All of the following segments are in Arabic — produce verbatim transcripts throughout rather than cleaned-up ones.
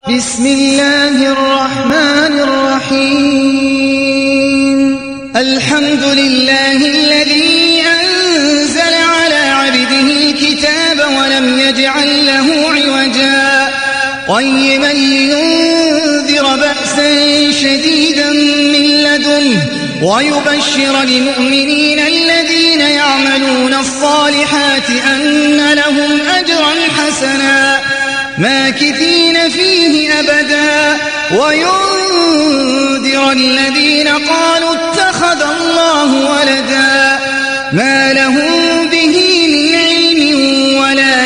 بسم الله الرحمن الرحيم الحمد لله الذي أنزل على عبده الكتاب ولم يجعل له عوجا قيما لينذر بأسا شديدا من لدنه ويبشر المؤمنين الذين يعملون الصالحات أن لهم أجرا حسنا ماكثين فيه أبدا وينذر الذين قالوا اتخذ الله ولدا ما لهم به من علم ولا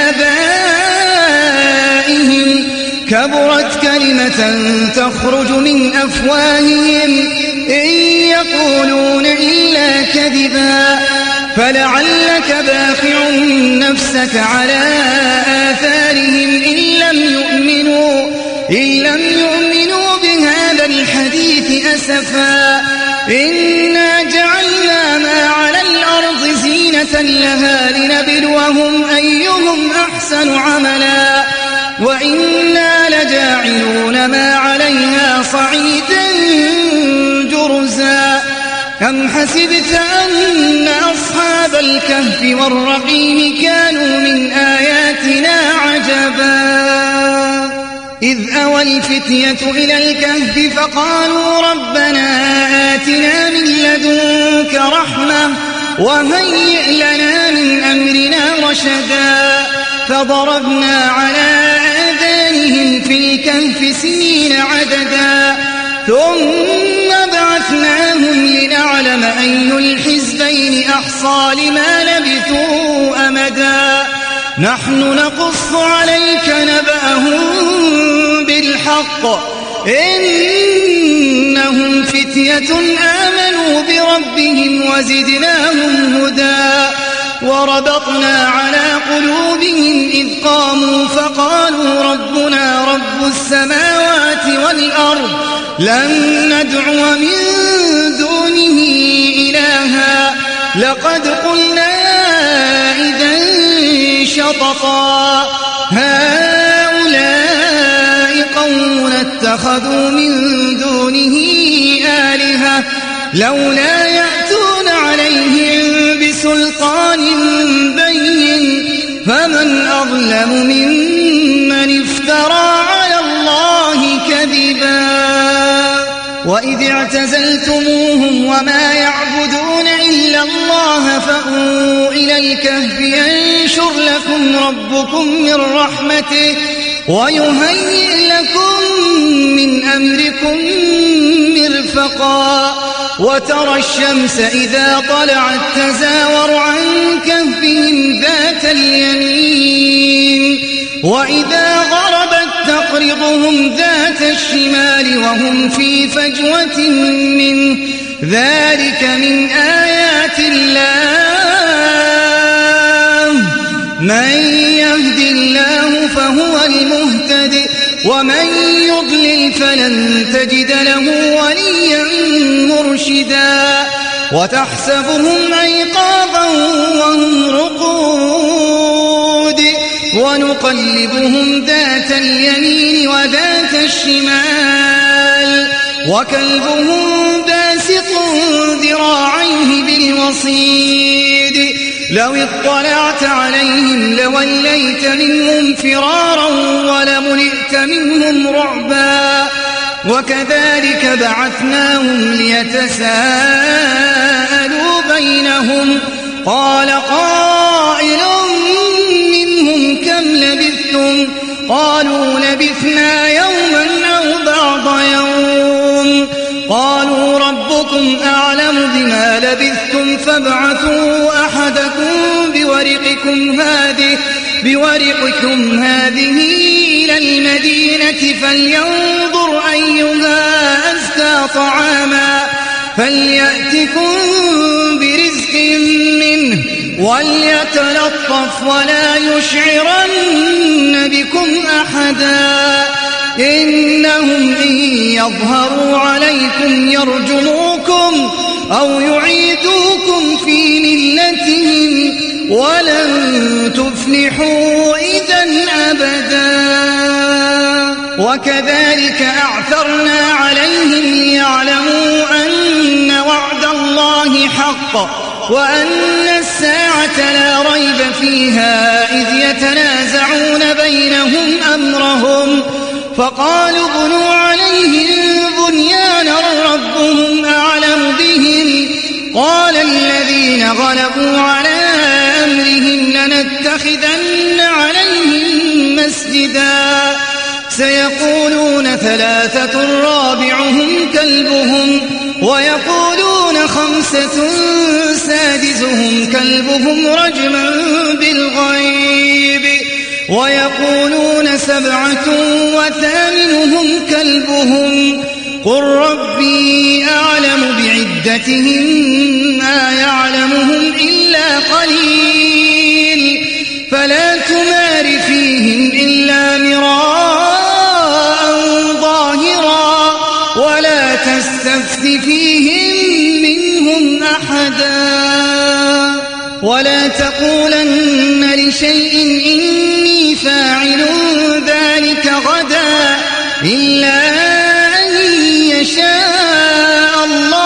لآبائهم كبرت كلمة تخرج من أفواههم إن يقولون إلا كذبا فلعلك باخع نفسك على آثارهم إن لم يؤمنوا, إن لم يؤمنوا بهذا الحديث أسفا إنا جعلنا ما على الأرض زينة لها لنبلوهم أيهم أحسن عملا وإنا لجاعلون ما عليها صعيدا جرزا أم حسبت أن أصحاب الكهف والرقيم كانوا من آياتنا عجبا إذ أوى الفتية إلى الكهف فقالوا ربنا آتنا من لدنك رحمة وهيئ لنا من أمرنا رشدا فضربنا على آذانهم في الكهف سنين عددا ثم بعثناهم لنعلم أي الحزبين أحصى لما لبثوا أمدا نحن نقص عليك نبأهم بالحق إنهم فتية آمنوا بربهم وزدناهم هدى وربطنا على قلوبهم إذ قاموا فقالوا ربنا رب السماوات والأرض لن ندعو من دونه إلها لقد قلنا إذا شططا هؤلاء قوم اتخذوا من دونه آلهة لولا يأتون عليهم بسلطان بين فمن أظلم ممن افترى على الله كذبا وإذ اعتزلتموهم وما يعبدون إلا الله فأووا إلى الكهف ينشر لكم ربكم من رحمته ويهيئ لكم من أمركم مرفقا وترى الشمس إذا طلعت تزاور عن كهفهم ذات اليمين وإذا غربت تقرضهم ذات الشمال وهم في فجوة منه ذلك من آيات الله من يهد الله فهو المهتد ومن يضلل فلن تجد له وليا مرشدا وتحسبهم أيقاظا وهم رقود ونقلبهم ذات اليمين وذات الشمال وكلبهم باسط ذراعيه بالوصيد لو اطلعت عليهم لوليت منهم فرارا ولملئت منهم رعبا وكذلك بعثناهم ليتساءلوا بينهم قال قائل منهم كم لبثتم قالوا لبثنا يوما أو بعض يوم قالوا ربكم أعلم بما لبثتم فابعثوا أحدكم بورقكم هذه بورقكم هذه إلى المدينة فلينظر أيها أزكى طعاما فليأتكم برزق منه وليتلطف ولا يشعرن بكم أحدا إنهم إن يظهروا عليكم يرجموكم أو يعيدوكم في ملتهم ولن تفلحوا إذا أبدا وكذلك أعثرنا عليهم ليعلموا أن وعد الله حق وأن الساعة لا ريب فيها إذ يتنازعون بينهم أمرهم فقالوا ابنوا عليهم بنيانا ربهم أعلم بهم قال الذين غلبوا على أمرهم لنتخذن عليهم مسجدا سيقولون ثلاثة رابعهم كلبهم ويقولون خمسة سادسهم كلبهم رجما بالغيب ويقولون سبعة وثامنهم كلبهم قل ربي أعلم بعدتهم ما يعلمهم إلا قليل فلا تمار فيهم إلا مراء ظاهرا ولا تستفت فيهم منهم أحدا ولا تقولن لشيء إني فاعل ذلك غدا إلا أن يشاء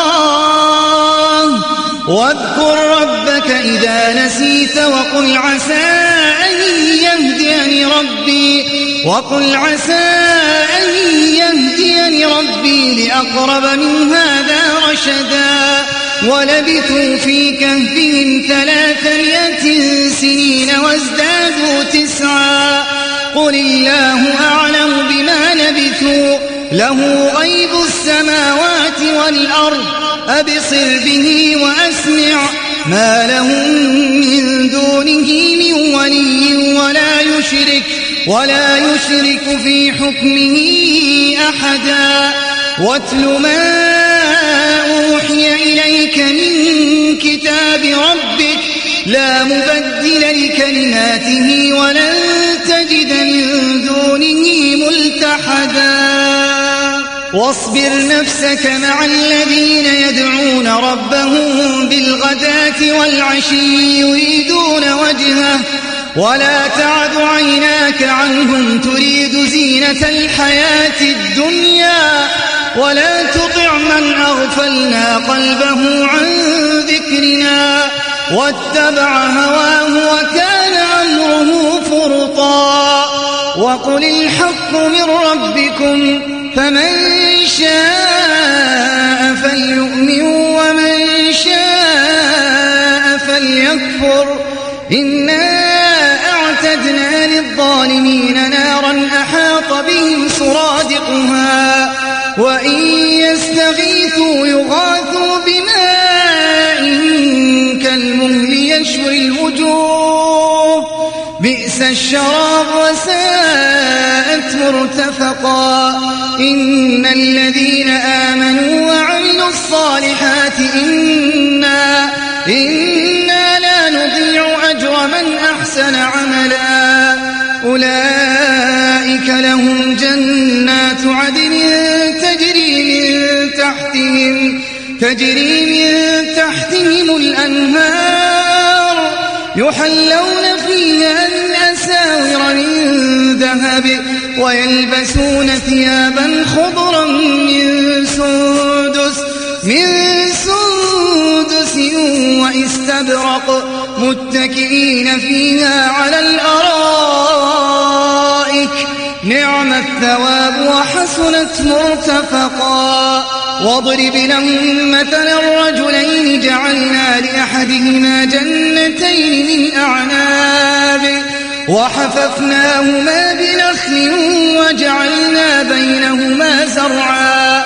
الله واذكر ربك إذا نسيت وقل عسى أن يهديني ربي وقل عسى أن يهديني ربي لأقرب من هذا رشدا ولبثوا في كهفهم ثلاثمائة سنين وازدادوا تسعا قل الله أعلم بما لبثوا له غيب السماوات والأرض أبصر به وأسمع ما لهم من دونه من ولي ولا يشرك ولا يشرك في حكمه أحدا واتل ما أوحي إليك من كتاب ربك لا مبدل لكلماته ولن تجد من دونه ملتحدا واصبر نفسك مع الذين يدعون ربهم بالغداة والعشي يريدون وجهه ولا تعد عيناك عنهم تريد زينة الحياة الدنيا ولا تطع من أغفلنا قلبه عن ذكرنا واتبع هواه وكان أمره فرطا وقل الحق من ربكم فمن شاء فليؤمن ومن شاء فليكفر إنا أعتدنا للظالمين نارا أحاط بهم سرادقها وإن يستغيثوا يغاثوا بماء كالمهل يشوي الوجوه بئس الشراب وساءت مرتفقا إن الذين آمنوا وعملوا الصالحات إنا, إنا لا نضيع أجر من أحسن عملا أولئك لهم جنات عدن تجري من تحتهم تجري من تحتهم الأنهار يحلون فيها من أساور من ذهب ويلبسون ثيابا خضرا من سندس من سندس واستبرق متكئين فيها على الأرائك نعم الثواب وحسنت مرتفقا واضرب لهم مثلا الرجلين جعلنا لأحدهما جنتين من أعناب وحففناهما بنخل وجعلنا بينهما زرعا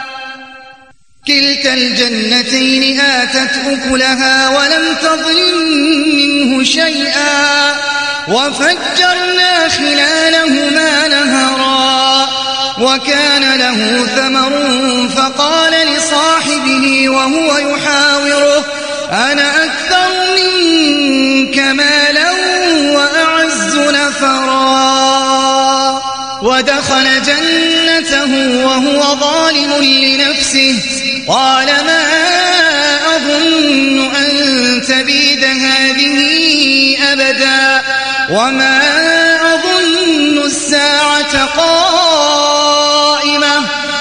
كلتا الجنتين آتت أكلها ولم تظلم منه شيئا وفجرنا خلالهما نهرا وكان له ثمر فقال لصاحبه وهو يحاوره أنا أكثر منك مالا وأعز نفرا ودخل جنته وهو ظالم لنفسه قال ما أظن أن تبيد هذه أبدا وما أظن الساعة قائمة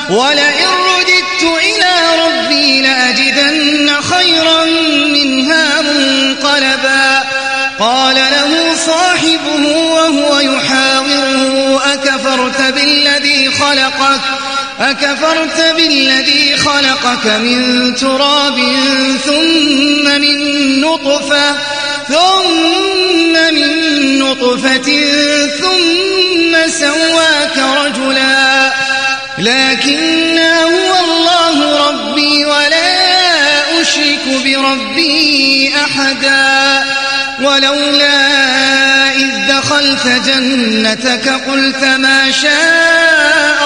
ولئن رددت إلى ربي لأجدن خيرا منها منقلبا قال له صاحبه وهو يحاوره أكفرت بالذي خلقك أكفرت بالذي خلقك من تراب ثم من نطفة ثم من نطفة ثم سواك رجلا لكن هو الله ربي ولا أشرك بربي أحدا ولولا إذ دخلت جنتك قلت ما شاء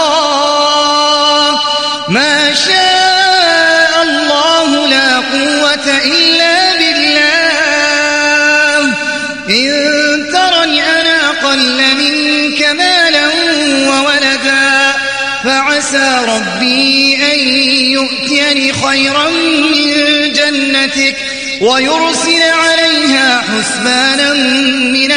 الله ما شاء الله لا قوة إلا بالله إن ترني أنا أقل منك مالا وولدا فعسى ربي أن يؤتيني خيرا من جنتك ويرسل عليها حسبانا من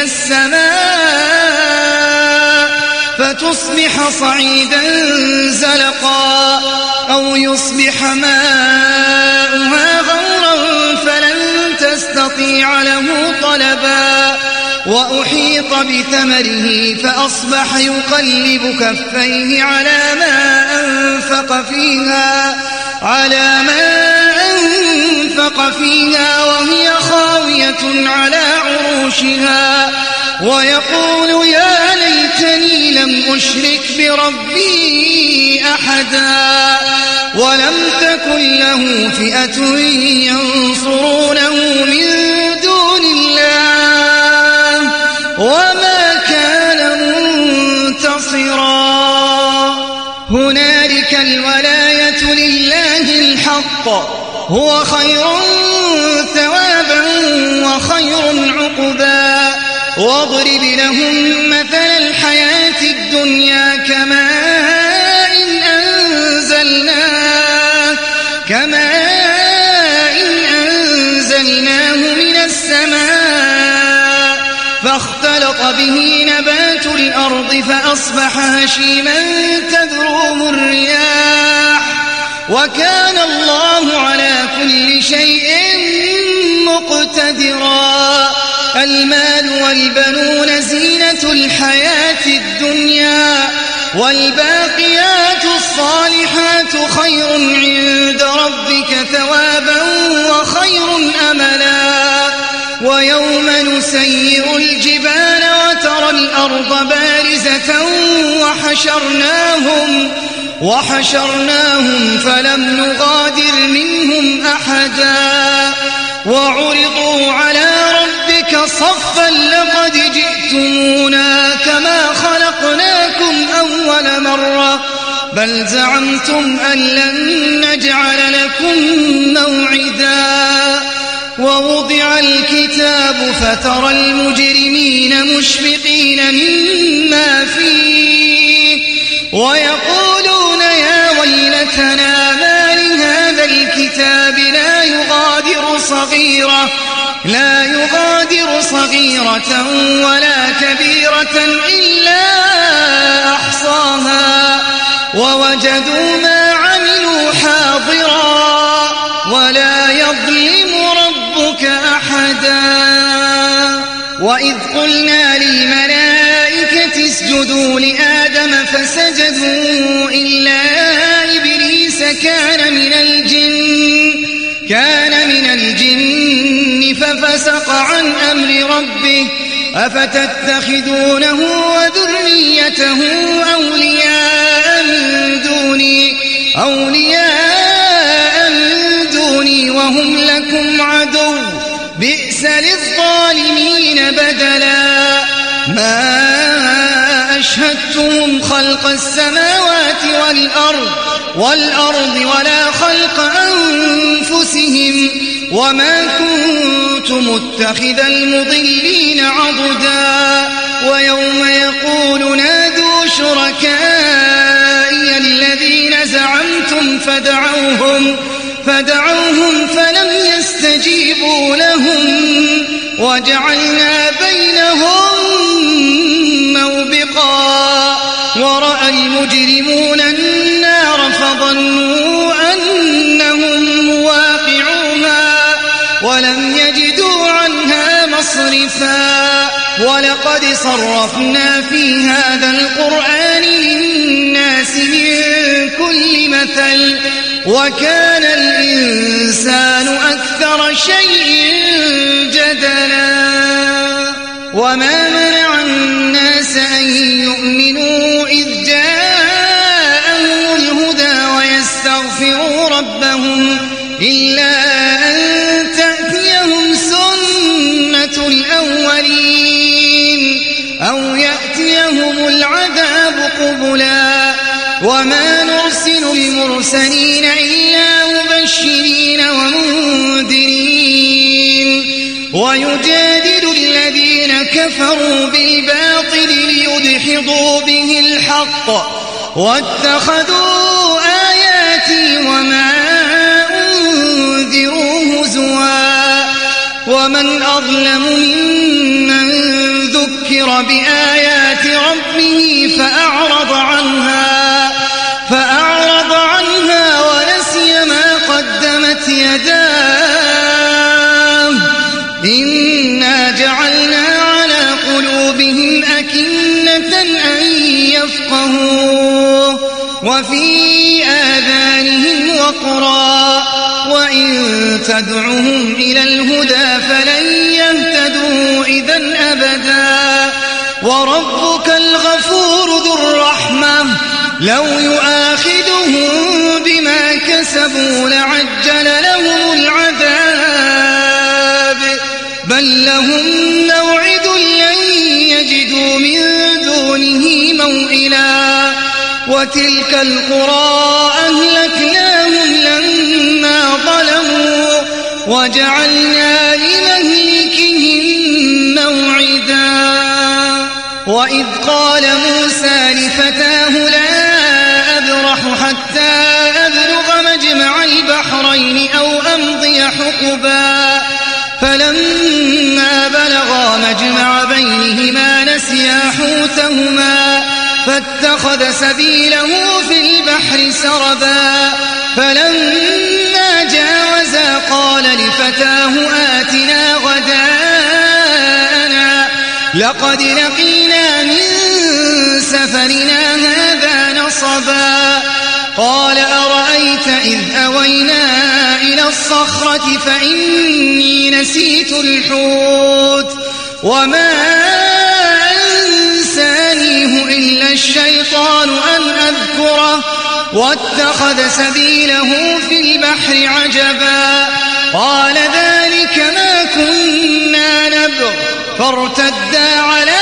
السماء فتصبح صعيدا زلقا أو يصبح ماؤها غورا فلن تستطيع له طلبا وأحيط بثمره فأصبح يقلب كفيه على ما أنفق فيها على ما أنفق فيها وهي خاوية على عروشها ويقول يا ليتني لم أشرك بربي أحدا ولم تكن له فئة ينصرونه من دون الله وما كان منتصرا هنالك الولاية لله الحق هو خير ثوابا وخير عقبا واضرب لهم مثل الحياة الدنيا كماء إن أنزلناه كماء إن أنزلناه من السماء فاختلط به نبات الأرض فأصبح هشيما تذروه الرياح وكان الله على كل شيء مقتدرا المال والبنون زينة الحياة الدنيا والباقيات الصالحات خير عند ربك ثوابا وخير أملا ويوم نسير الجبال وترى الأرض بارزة وحشرناهم وحشرناهم فلم نغادر منهم أحدا وعرضوا على ربك صفا لقد جئتمونا كما خلقناكم أول مرة بل زعمتم أن لن نجعل لكم موعدا ووضع الكتاب فترى المجرمين مشفقين مما فيه ويقولون يا ويلتنا ما لهذا الكتاب لا يغادر صغيرة لا يغادر صغيرة ولا كبيرة إلا أحصاها ووجدوا ما عملوا حاضرا ولا يظلم ربك أحدا وإذ قلنا للملائكة اسجدوا لآدم فسجدوا إلا إبليس كان من الجن كان من الجن ففسق عن أمر ربه أفتتخذونه وذريته أولياء من دوني أولياء من دوني وهم لكم عدو بئس للظالمين بدلا ما أشهدتهم خلق السماوات والأرض والأرض ولا خلق أنفسهم وما كنت متخذ المضلين عضدا ويوم يقول نادوا شركائي الذين زعمتم فدعوهم فدعوهم فلم يستجيبوا لهم وجعلنا بينهم موبقا ورأى المجرمون النار ولقد صرفنا في هذا القرآن للناس من كل مثل وكان الإنسان أكثر شيء جدلا وما منع الناس أن يؤمنوا إذ جاءهم الهدى ويستغفروا ربهم إلا أن تأتيهم سنة الأولين أو يأتيهم العذاب قبلا وما نرسل المرسلين إلا مبشرين ومنذرين ويجادل الذين كفروا بالباطل ليدحضوا به الحق واتخذوا آياتي وما أنذروا هزوا ومن أظلم ممن ذكر بآيات ربه فأعرض عنها فأعرض عنها ونسي ما قدمت يداه إنا جعلنا على قلوبهم أكنة أن يفقهوه وفي آذانهم وقرا وإن تدعهم إلى الهدى فلن يهتدوا إذن أبدا وربك الغفور ذو الرحمة لو يؤاخذهم بما كسبوا لعجل لهم العذاب بل لهم موعد لن يجدوا من دونه موئلا وتلك القرى أهلكناهم لما ظلموا وجعلنا لمهلكهم موعدا وإذ قال موسى لفتاه لا أبرح حتى أبلغ مجمع البحرين أو أمضي حقبا فلما بلغا مجمع بينهما نسيا حوتهما فاتخذ سبيله في البحر سربا فلما جاوزا قال لفتاه آتنا غداءنا لقد لقينا من سفرنا هذا نصبا قال أرأيت إذ أوينا إلى الصخرة فإني نسيت الحوت وما أنسانيه إلا الشيطان أن أذكره واتخذ سبيله في البحر عجبا قال ذلك ما كنا نبغ فارتدا على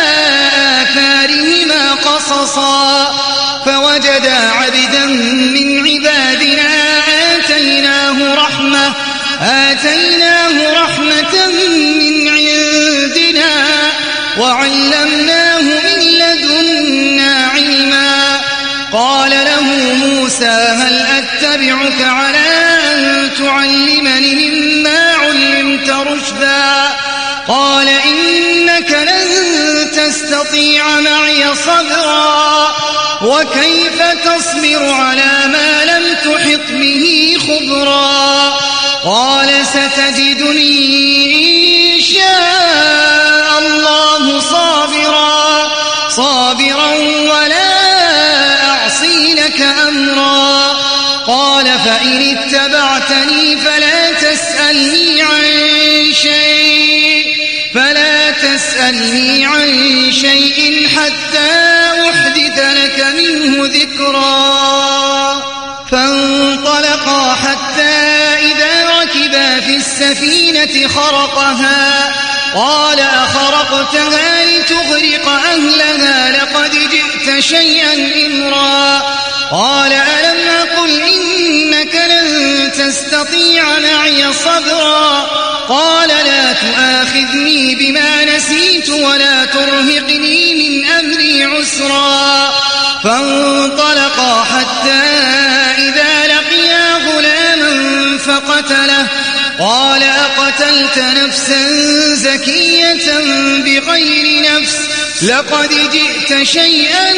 آثارهما قصصا فوجدا عبدا من عبادنا آتيناه رحمة آتيناه رحمة من عندنا وعلمناه من لدنا علما قال له موسى هل أتبعك على أن تعلمني مما علمت رشدا قال إنك لن تستطيع معي صبرا وكيف تصبر على ما لم تحط به خبرا قال ستجدني إن شاء الله صابرا صابرا ولا أعصي لك أمرا قال فإن اتبعتني فلا تسألني عن شيء فلا تسألني عن شيء حتى أحدث لك منه ذكرا فانطلقا حتى إذا ركبا في السفينة خرقها قال أخرقتها لتغرق أهلها لقد جئت شيئا إمرا قال ألم أقل إنك لن تستطيع معي صبرا قال لا تؤاخذني بما نسيت ولا ترهقني من أمري عسرا فانطلقا حتى إذا لقيا غلاما فقتله قال أقتلت نفسا زكية بغير نفس لقد جئت شيئا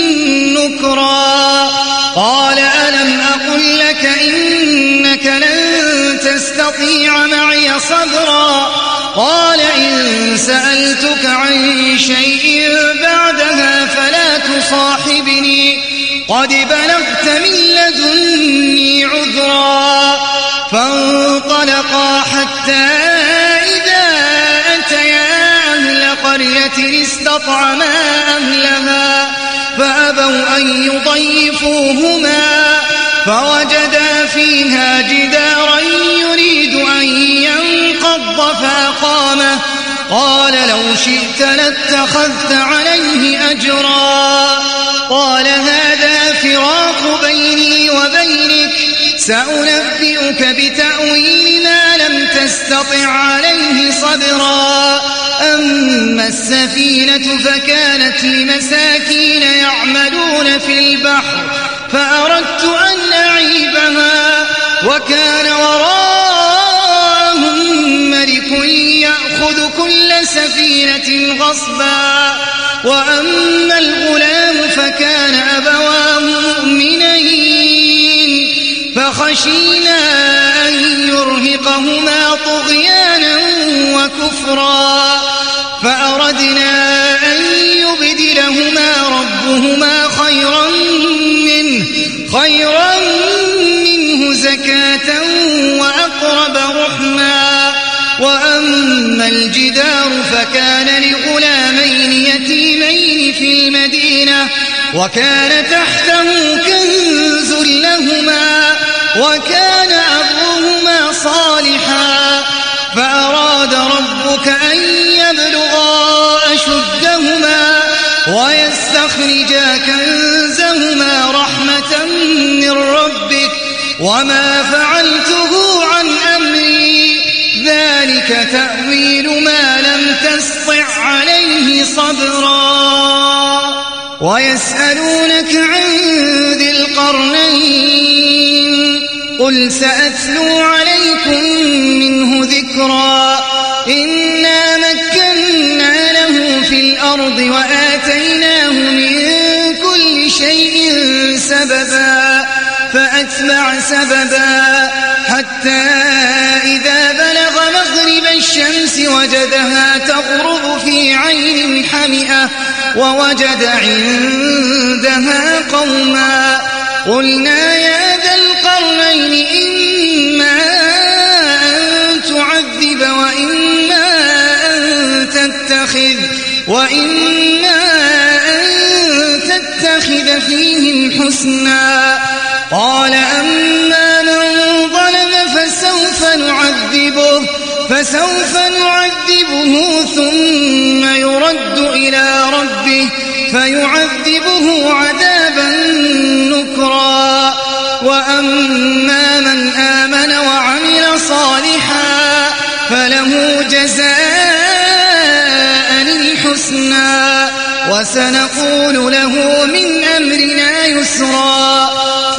نكرا قال ألم أقل لك إنك لن تستطيع معي صبرا قال إن سألتك عن شيء بعدها فلا تصاحبني قد بلغت من لدني عذرا فانطلقا حتى إذا أتيا أهل قرية استطعما أهلها فأبوا أن يضيفوهما فوجدا فيها جدارا يريد أن ينقض فأقامه قال لو شئت لاتخذت عليه أجرا قال هذا فراق بيني وبينك سأنبئك بتأويل ما لم تستطع عليه صبرا أما السفينة فكانت لمساكين يعملون في البحر فأردت أن أعيبها وكان وراءهم ملك يأخذ كل سفينة غصبا وأما الغلام فكان أبواه مؤمنين فخشينا أن يرهقهما طغيانا وكفرا فأردنا أن يبدلهما ربهما خيرا منه خيرا منه زكاة وأقرب رحما وأما الجدار فكان لغلامين يتيمين في المدينة وكان تحته كنز لهما وكان أبوهما صالحا فأراد ربك أن يبلغا أشدهما ويستخرجا كنزهما رحمة من ربك وما فعلته عن أمري ذلك تأويل ما لم تسطع عليه صبرا ويسألونك عن ذي القرنين قل سأتلو عليكم منه ذكرا إنا مكنا له في الأرض وآتيناه من كل شيء سببا فأتبع سببا حتى إذا بلغ مغرب الشمس وجدها تغرب في عين حمئة ووجد عندها قوما قلنا يا ذا القرنين إما أن تعذب وإما أن تتخذ وإما أن تتخذ فيهم حسنا قال أما من ظلم فسوف نعذبه فسوف نعذبه ثم يرد إلى ربه فيعذبه عذابا نكرا وأما من آمن وعمل صالحا فله جزاء الحسنى وسنقول له من أمرنا يسرا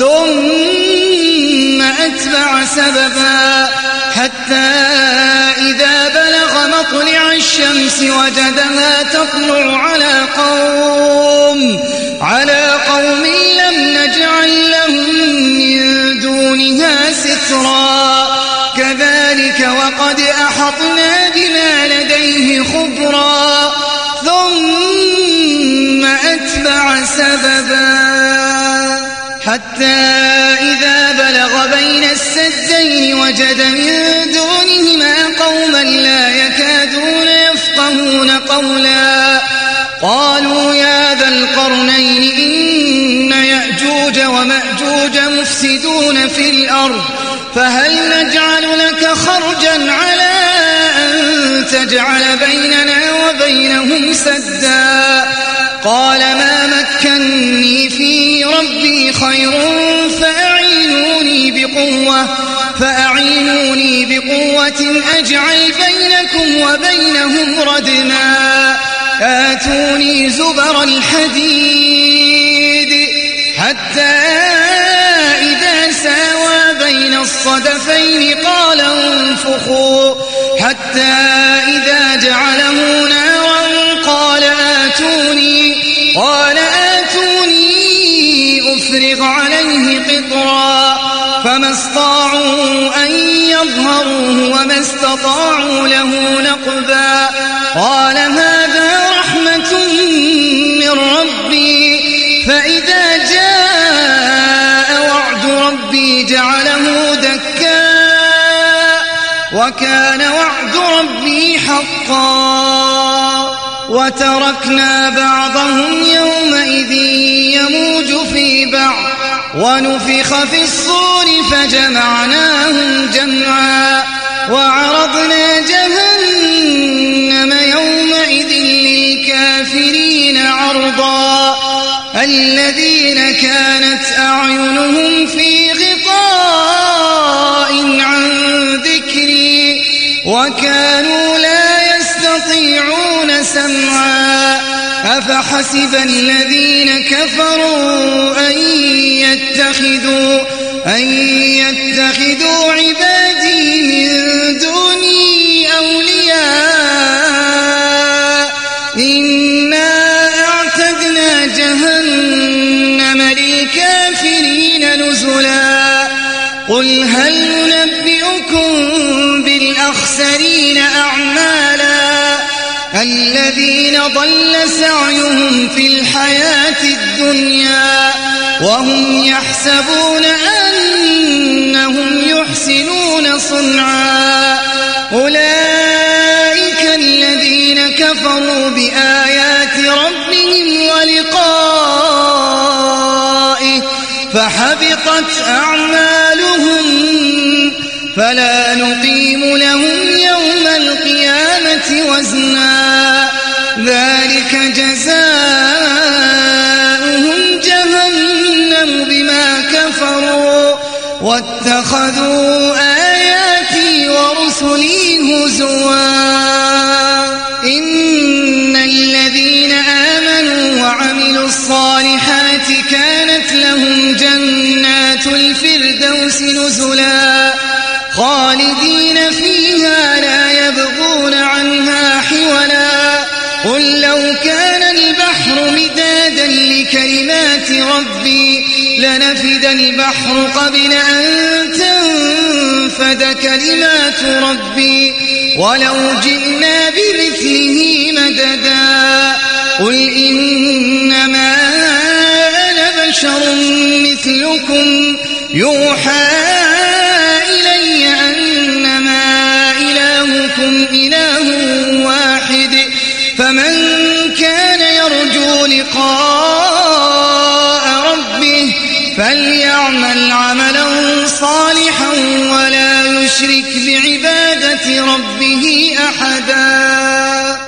ثم أتبع سببا حتى إذا بلغ مطلع الشمس وجدها تطلع على قوم على قوم لم نجعل لهم من دونها سترا كذلك وقد أحطنا بما لديه خبرا ثم أتبع سببا حتى إذا بلغ بين السدين وجد من دونهما قوما لا يكادون يفقهون قولا قالوا يا ذا القرنين إن يأجوج ومأجوج مفسدون في الأرض فهل نجعل لك خرجا على أن تجعل بيننا وبينهم سدا قال ما مكني فيه ربي خير فأعينوني بقوة فأعينوني بقوة أجعل بينكم وبينهم ردما آتوني زبر الحديد حتى إذا ساوى بين الصدفين قال انفخوا حتى إذا جعله نارا قال آتوني قال آتوني أفرغ عليه قطرا فما استطاعوا أن يظهروه وما استطاعوا له نقبا قال هذا رحمة من ربي فإذا جاء وعد ربي جعله دكا وكان وعد ربي حقا وتركنا بعضهم يومئذ يموج في بعض ونفخ في الصور فجمعناهم جمعا وعرضنا جهنم يومئذ للكافرين عرضا الذين كانت أعينهم في غطاء عن ذكري وكانوا لا يستطيعون سمعا أفحسب الذين كفروا أن يتخذوا أن يتخذوا عبادي من دوني أولياء إنا أعتدنا جهنم للكافرين نزلا قل هل ننبئكم بالأخسرين أعمالا الذين ضل سعيهم في الحياة الدنيا وهم يحسبون أنهم يحسنون صنعا أولئك الذين كفروا بآيات ربهم ولقائه فحبطت أعمالهم فلا نقيم لهم يوم القيامة وزنا ذلك جزاؤهم جهنم بما كفروا واتخذوا آياتي ورسلي هزوا إن الذين آمنوا وعملوا الصالحات كانت لهم جنات الفردوس نزلا خالدين فيها لا يبغون عنها حولا قل لو كان البحر مدادا لكلمات ربي لنفد البحر قبل أن تنفد كلمات ربي ولو جئنا بمثله مددا قل إنما أنا بشر مثلكم يوحى إلي أنما إلهكم إله واحد فمن كان يرجو لقاء ربه فليعمل عملا صالحا ولا يشرك بعبادة ربه أحدا.